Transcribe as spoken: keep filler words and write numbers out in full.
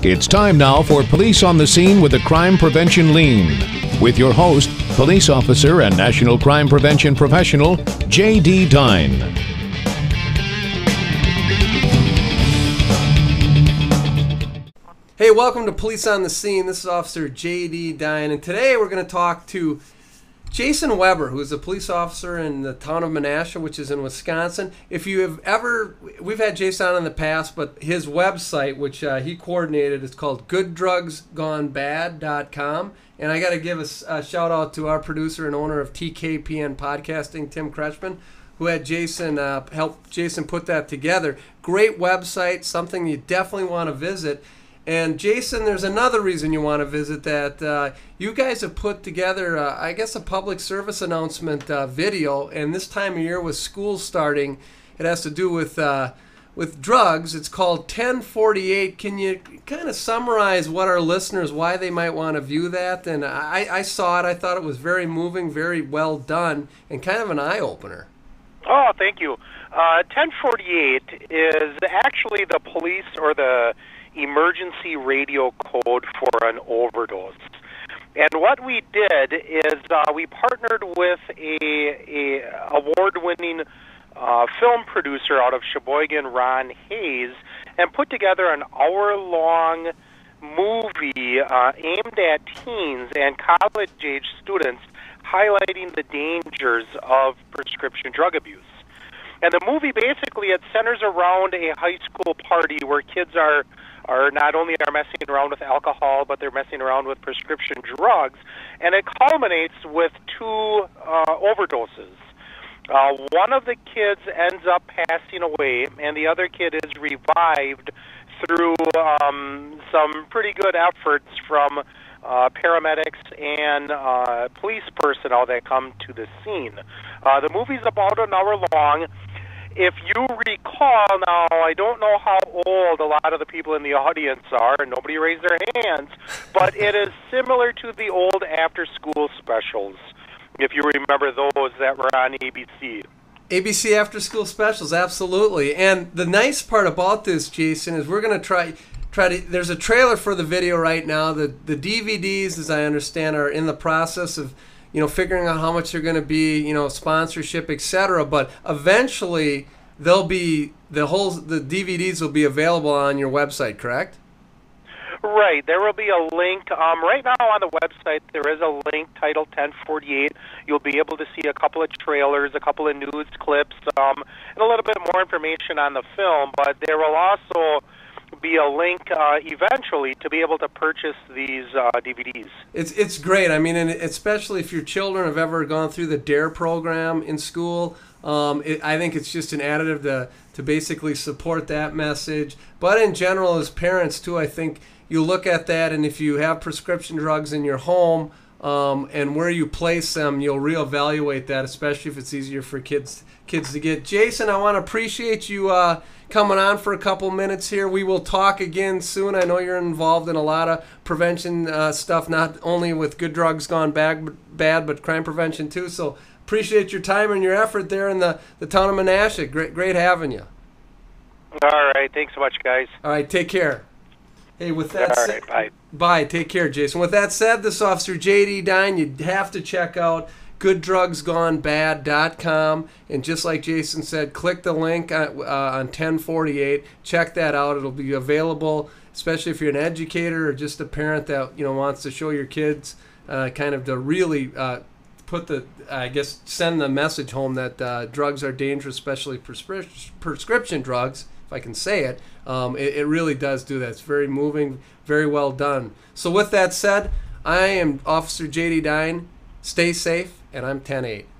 It's time now for Police on the Scene with a Crime Prevention Lean. With your host, police officer and national crime prevention professional, J D Dine. Hey, welcome to Police on the Scene. This is Officer J D Dine, and today we're going to talk to Jason Weber, who is a police officer in the town of Menasha, which is in Wisconsin. If you have ever, we've had Jason on in the past, but his website, which uh, he coordinated, is called good drugs gone bad dot com. And I got to give a, a shout out to our producer and owner of T K P N Podcasting, Tim Kretschmann, who had Jason uh, help Jason put that together. Great website, something you definitely want to visit. And Jason, there's another reason you want to visit that. Uh, you guys have put together, uh, I guess, a public service announcement uh, video, and this time of year with school starting, it has to do with uh, with drugs. It's called ten forty-eight. Can you kind of summarize what our listeners, why they might want to view that? And I, I saw it. I thought it was very moving, very well done, and kind of an eye-opener. Oh, thank you. Uh, ten forty-eight is actually the police or the emergency radio code for an overdose. And what we did is uh, we partnered with a, a award-winning uh, film producer out of Sheboygan, Ron Hayes, and put together an hour-long movie uh, aimed at teens and college-age students highlighting the dangers of prescription drug abuse. And the movie basically, it centers around a high school party where kids are are not only are messing around with alcohol, but they're messing around with prescription drugs, and it culminates with two uh, overdoses. Uh, one of the kids ends up passing away, and the other kid is revived through um, some pretty good efforts from uh, paramedics and uh, police personnel that come to the scene. Uh, the movie's about an hour long. If you recall, now, I don't know how old a lot of the people in the audience are, and nobody raised their hands, but it is similar to the old after-school specials, if you remember those that were on A B C. A B C after-school specials, absolutely. And the nice part about this, Jason, is we're going to try... Try to, there's a trailer for the video right now. The, the D V Ds, as I understand, are in the process of you know, figuring out how much they're going to be, you know, sponsorship, et cetera. But eventually, they'll be the whole the D V Ds will be available on your website, correct? Right. There will be a link. Um, right now on the website, there is a link titled ten forty-eight. You'll be able to see a couple of trailers, a couple of news clips, um, and a little bit more information on the film. But there will also be a link uh, eventually to be able to purchase these uh, D V Ds. It's it's great. I mean, and especially if your children have ever gone through the DARE program in school, um, it, I think it's just an additive to to basically support that message. But in general, as parents too, I think you look at that, and if you have prescription drugs in your home um, and where you place them, you'll reevaluate that, especially if it's easier for kids kids to get. Jason, I want to appreciate you uh, coming on for a couple minutes here. We will talk again soon. I know you're involved in a lot of prevention uh, stuff, not only with good drugs gone bad, bad, but crime prevention too. So appreciate your time and your effort there in the, the town of Menasha. Great, great having you. All right. Thanks so much, guys. All right. Take care. Hey, with that All said, right, bye. Bye. Take care, Jason. With that said, this Officer J D Dine, you have to check out good drugs gone bad dot com, and just like Jason said, click the link on, uh, on ten forty-eight. Check that out. It'll be available, especially if you're an educator or just a parent that you know wants to show your kids, uh, kind of to really uh, put the, I guess, send the message home that uh, drugs are dangerous, especially prescri prescription drugs, if I can say it. Um, it. It really does do that. It's very moving, very well done. So with that said, I am Officer J D Dine. Stay safe, and I'm ten eight.